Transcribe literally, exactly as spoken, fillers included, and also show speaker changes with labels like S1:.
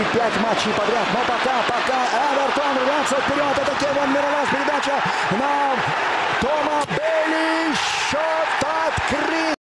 S1: пять матчей подряд. Но пока, пока Эвертон рвется вперед. Это Кевин Миралас. Передача на Тома Бейли. Счет